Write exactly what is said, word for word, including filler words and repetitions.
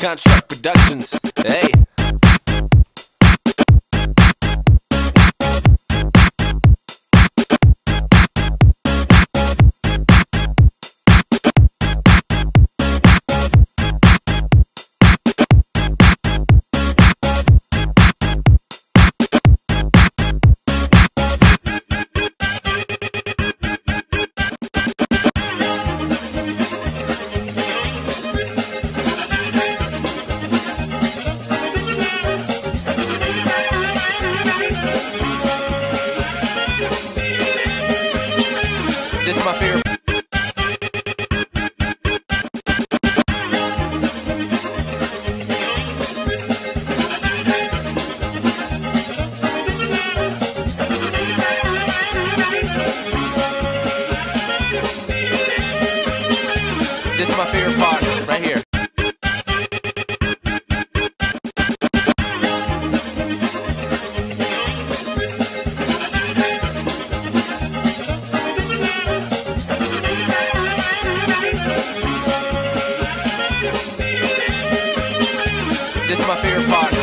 Construct Productions. Hey. This is my favorite. This is my favorite part, right here. This is my favorite part.